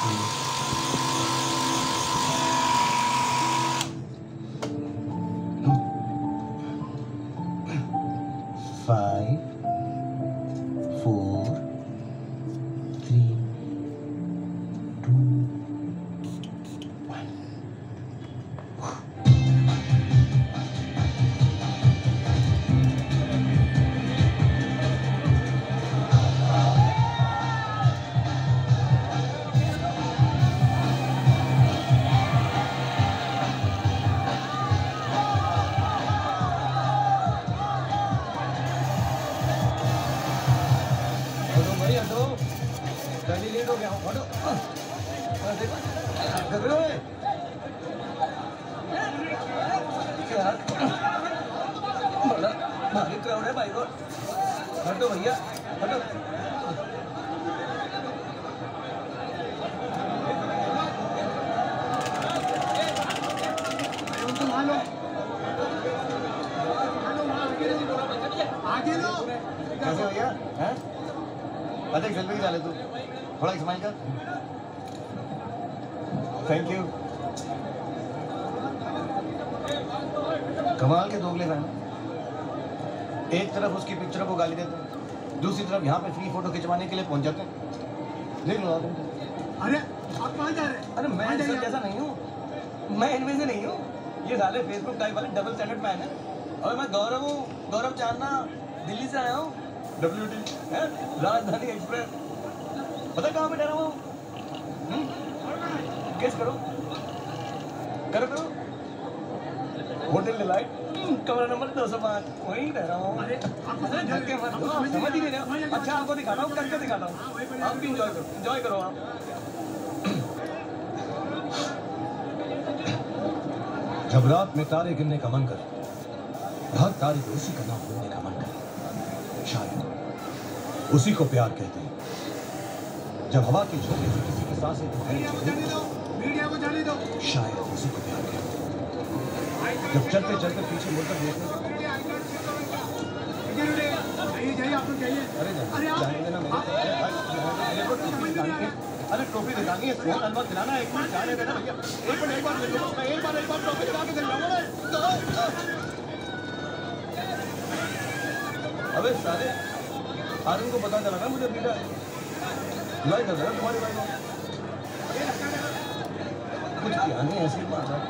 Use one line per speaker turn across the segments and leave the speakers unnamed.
5, 4, 3, 2, 1. Late हो गया हूँ देखो यार बड़ा भारी क्राउड है भाई को हटो भैया हटो आगे लो कैसे भैया हैं अरे सेल्फी डाले तू थोड़ा स्माइल कर थैंक यू कमाल के दोगले फैन एक तरफ उसकी पिक्चर को गाली देते हैं दूसरी तरफ यहाँ पे फ्री फोटो खिंचवाने के लिए पहुंच जाते हैं देख लो आप
अरे आप कहाँ जा रहे हैं
अरे मैं इनसे जैसा नहीं हूँ मैं इनमें से नहीं हूँ ये साले फेसबुक टाइप वाले डबल स्टैंडर्ड मैन है और मैं गौरव हूँ गौरव चांदना दिल्ली से आया हूँ WT राजधानी एक्सप्रेस पता कहाँ पे ठहरा हुआ हूँ गेस करो करो करो होटल डिलाइट कमरा नंबर 205 वहीं रह रहा हूँ धक्के मत दो समझ ही नहीं रहे अच्छा आपको दिखाता हूँ करके दिखाता हूँ आप भी इंजॉय करो आप जब रात में तारे गिनने का मन करे हर तारे को उसी का नाम बोलने का मन करे शायद उसी को प्यार कहते हैं जब हवा के झोंके से किसी की सांसें
मीडिया को जाने दो
शायद उसी को प्यार कहते हैं जब चलते चलते पीछे मुड़कर देखते
जाइए आप लोग जाइए
अरे जाने देना अरे टोपी दिखानी है फोन अलवा दिलाना एक मिनट जाने देना भैया एक बार मैं एक बार टोपी दिखा के दिलाऊंगा अबे साले आर्यन को पता चला ना मुझे पीटा लाइक कर तुम्हारी भाई कुछ किया नहीं ऐसी बात है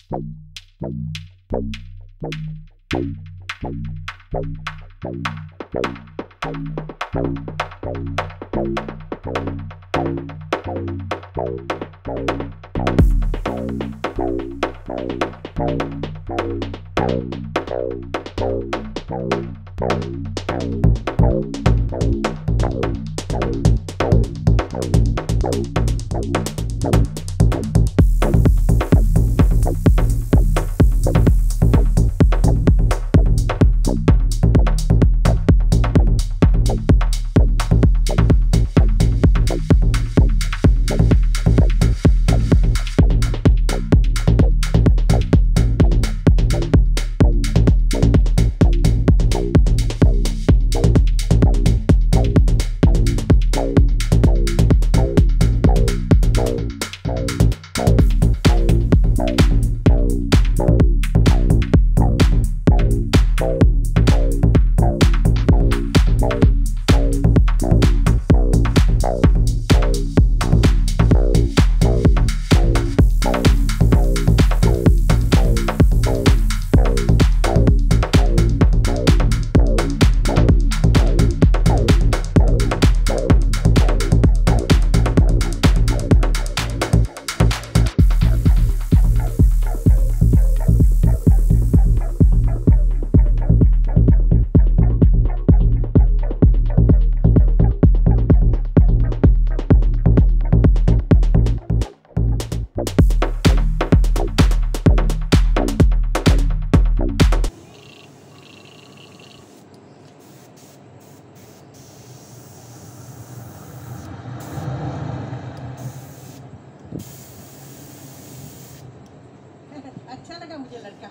अच्छा लगा मुझे लड़का।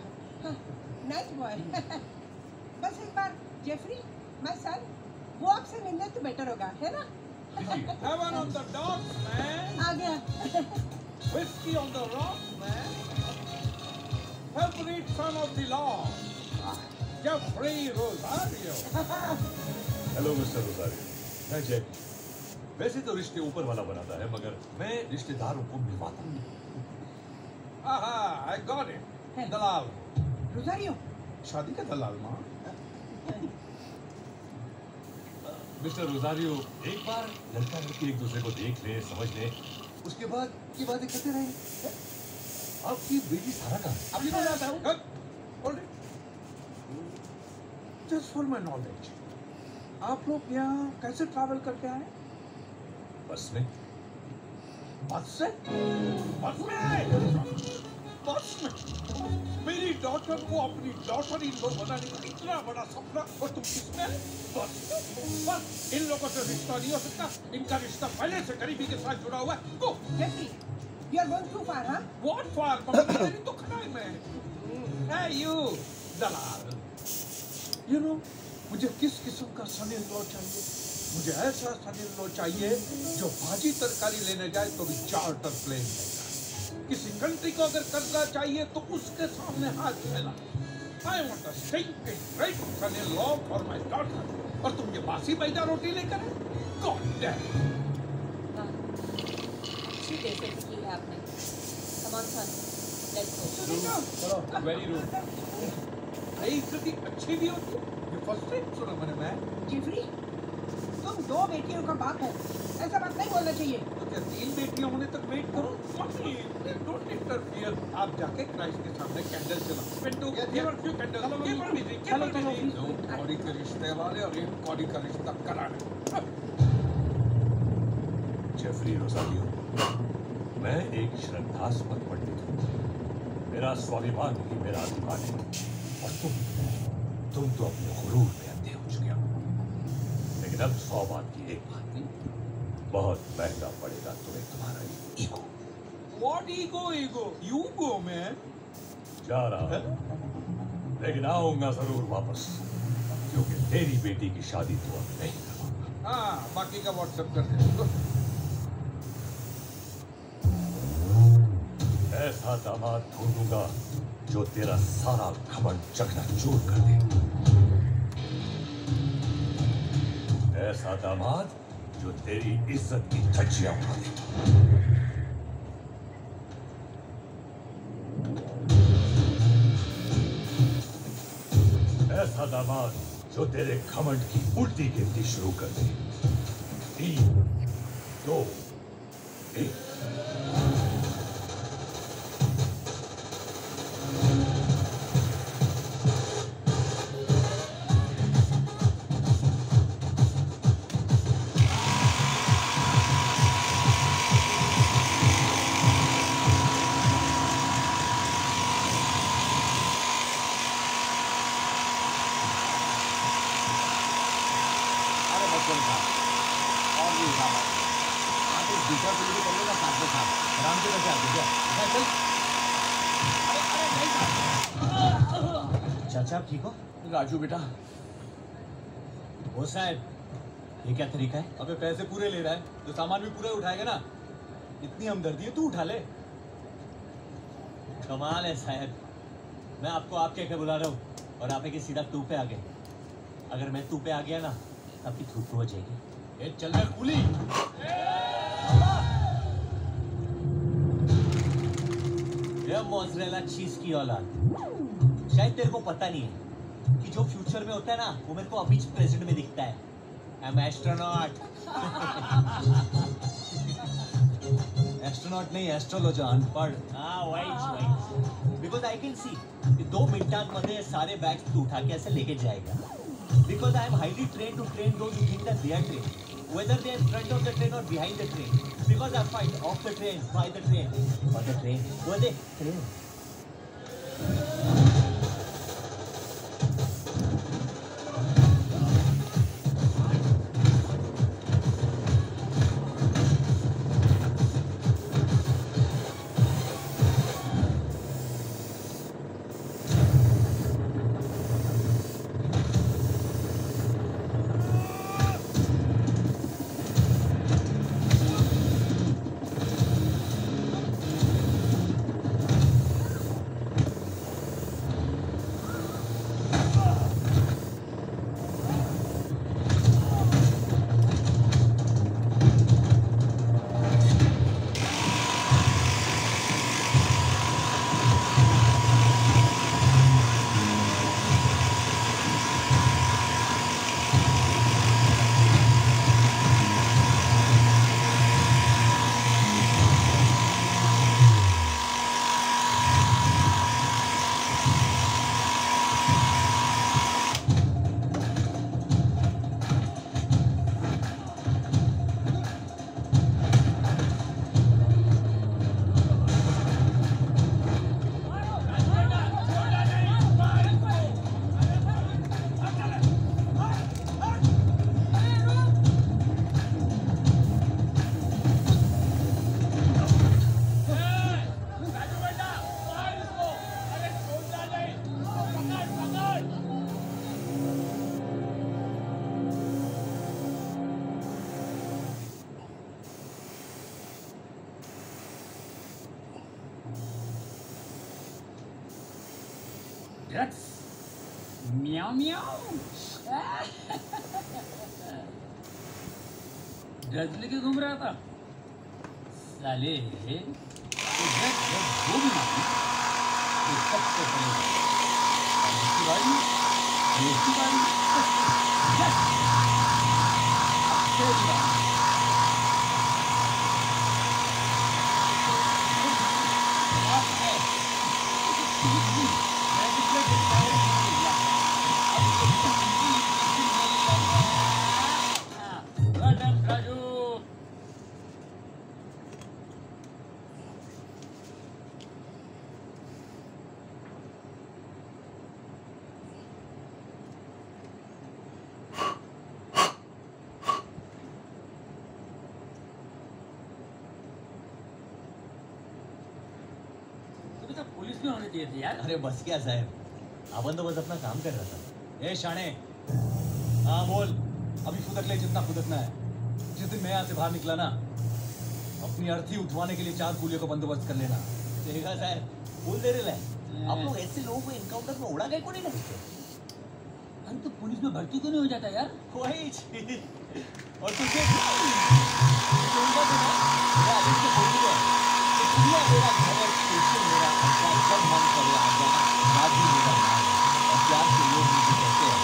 Nice boy. बस एक बार जेफरी माय सन वो आपसे मिलने तो बेटर होगा, है ना?
Heaven on the docks, man.
आ गया।
Whiskey on the rocks, man. Favorite son of the law, Jeffrey Rosario.
Hello mister Rosario, मैं जैक। वैसे तो रिश्ते ऊपर वाला बनाता है, मगर मैं रिश्तेदारों को मिलवाता हूँ।
Aha, I got it. दलाल।
रोजारियो।
शादी का दलाल माँ।
मिस्टर रोजारियो, एक बार लड़का लड़की एक दूसरे को देख ले, समझ ले, उसके बाद की बातें करते रहेंगे। आपकी बेटी सारा का
अभी मैं आता हूँ। Hold it. Just for my knowledge, आप लोग यहाँ कैसे ट्रैवल करके आए?
बस में।
बस से? बस में? बस में? मेरी डॉटर को अपनी डॉटर इन लो बनाने का इतना बड़ा सपना और तुम किसमें? बस में? बस इन लोगों से रिश्ता नहीं हो सकता। इनका रिश्ता पहले से गरीबी के साथ जुड़ा हुआ है। Go.
Jeffrey, you are going too far, huh?
What for? मेरी तो खड़ाई में। Hey you, Dalal. You know, मुझे किस किस्म का सनी लो चाहिए? मुझे ऐसा सनी लो चाहिए जो भाजी तरकारी लेने जाए तो भी चार्टर प्लेन ले जाए। किसी कंट्री को अगर कर्जा चाहिए तो उसके सामने हाथ फैला। I want a stinking great son-in-law for my daughter. और तुम ये बासी बैठा रोटी लेकर आए? God damn.
अच्छी कैसे की है आपने? Come on son, let's go.
सुनो।
Very rude. भाई इतनी अच्छी भी होती है? ये फर्स्ट टाइम सुना मैं।
जेफरी, तुम दो बेटियों का बाप हो, ऐसा बात नहीं बोलना चाहिए।
तो क्या 3 बेटियां होने तक वेट करो? Mummy, don't interfere. आप जाके क्राइस्ट के सामने कैंडल जलाओ। Pintu, give her few candles. Give her busy, give her busy. दो कौड़ी के रिश्ते वाले और एक कौड़ी का रिश्ता कराने।
जेफरी रोजारियो, मैं एक श्रद्धास्पद पंडित हूँ। मेरा स्वाभिमान ही मेरा अभिमान है। और तुम तो अपने गुरूर में अंधे हो चुके हो। लेकिन अब 100 बात की एक बात, बहुत महंगा पड़ेगा तुम्हें तुम्हारा ego.
What ego? You go, man.
जा रहा हूं, लेकिन आऊंगा जरूर वापस, क्योंकि तेरी बेटी की शादी तो अब नहीं करवाऊंगा।
हाँ, बाकी का व्हाट्सएप कर दे।
ऐसा दामाद ढूंढूंगा जो तेरा सारा घमंड चकनाचूर कर दे। ऐसा दामाद जो तेरी इज्जत की धज्जियां उड़ा दे। ऐसा दामाद जो तेरे घमंड की उल्टी गिनती शुरू कर दे। 3, 2, 1।
चाचा आप ठीक हो?
राजू बेटा,
वो साहब, ये क्या तरीका है?
अबे पैसे पूरे ले रहा है तो सामान भी पूरा उठाएगा ना। इतनी हमदर्दी है, तू उठा ले।
कमाल है साहब, मैं आपको आप कह के बुला रहा हूँ और आप एक सीधा तू पे आ गए। अगर मैं तू पे आ गया ना, आपकी थूक हो जाएगी।
ए चल रहा कूली।
ये मोज़रेला चीज की औलाद, शायद तेरे को पता नहीं है कि जो फ्यूचर में होता है ना, वो मेरे को अभी प्रेजेंट में दिखता है। I am astronaut.
एस्ट्रोनॉट नहीं, एस्ट्रोलॉजर, अनपढ़।
हाँ white. Because I can see कि 2 मिनिटांमध्ये सारे बैग्स तू उठा के ऐसे लेके जाएगा। Because I am highly train to train those who think that they are train, whether they are in front of the train or behind the train. Because I fight off the train, by the train, on the train, where the train.
Drugs meow meow drugs लेके घूम रहा था साले। तो drugs जब वो भी मारी तो सबसे पहले इसकी बारी, इसकी बारी, यस अब तेरी बारी। पुलिस में होने चाहिए थे यार।
अरे बस क्या साहब, अपन तो बस अपना काम कर रहा था। ए शाने, हाँ बोल।
अभी फुदक ले जितना फुदकना है। जिस दिन मैं यहाँ से बाहर निकला ना, अपनी अर्थी उठवाने के लिए 4 कूलियों का बंदोबस्त कर लेना।
देखा साहब, बोल दे रहे हैं आप लोग ऐसे लोगों को इनकाउंटर में उड़ा गए को नहीं लगते।
अरे तो पुलिस में भर्ती क्यों नहीं हो जाता यार?
वही चीज। और तुझे मेरा घर है, स्टेशन मेरा अच्छा, जब मन करे आ जाना, रात भी मेरा नाम है और प्यार के लोग मुझे कहते हैं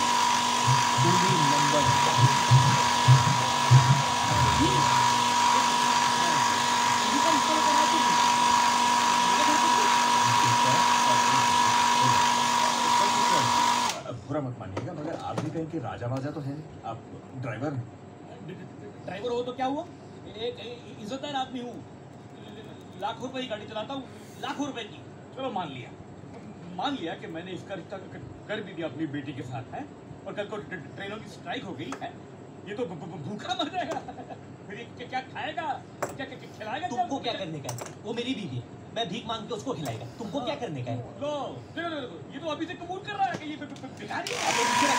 के राजा माजा तो है, आप ड्राइवर हैं।
ड्राइवर हो तो क्या हुआ, एक इज्जतदार आदमी हूँ, लाखों रुपए की गाड़ी चलाता हूँ, लाखों रुपए की। चलो मान लिया कि मैंने इसका रिश्ता कर भी दिया अपनी बेटी के साथ है, और कल को ट्रेनों की स्ट्राइक हो गई है, ये तो भूखा मर जाएगा। फिर ये क्या खाएगा, क्या खिलाएगा?
तुमको क्या करने का है? वो मेरी बीवी है, मैं भीख मांग के उसको खिलाएगा। तुमको क्या करने का है?
लो देखो, ये तो अभी से कबूल कर रहा है कि ये भिखारी है।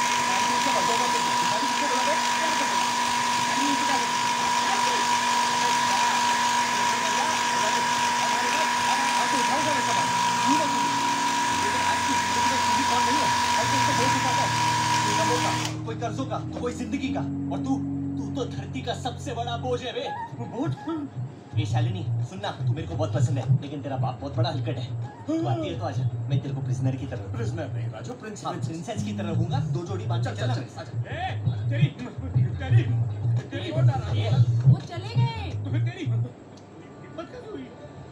कोई कर्जों का तो कोई जिंदगी का, और तू तो धरती का सबसे बड़ा बोझ है बे। बोझ? ये शालिनी सुनना, तू मेरे को बहुत पसंद है, लेकिन तेरा बाप बहुत बड़ा हलकट है। तू आती है तो आजा, मैं तेरे को प्रिजनर की तरह,
प्रिजनर नहीं राजू,
प्रिंसेस की तरह रहूंगा। 2 जोड़ी बांध के चलना मेरे साथ।
तेरी वोट आ रहा है।
वो चले गए।
तो फिर तेरी हिम्मत कैसे हुई?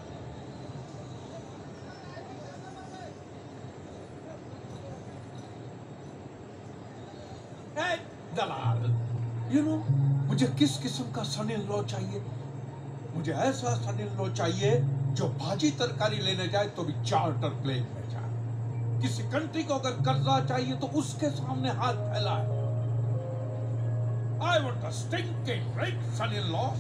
दलाल, मुझे किस किस्म का सन इन लॉ चाहिए? मुझे ऐसा सन इन लॉ चाहिए जो भाजी तरकारी लेने जाए तो भी चार्टर प्लेन में जाए। किसी कंट्री को अगर कर्जा चाहिए तो उसके सामने हाथ फैलाए। I want a stinking rich son in law.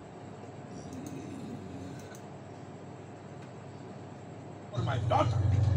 My daughter.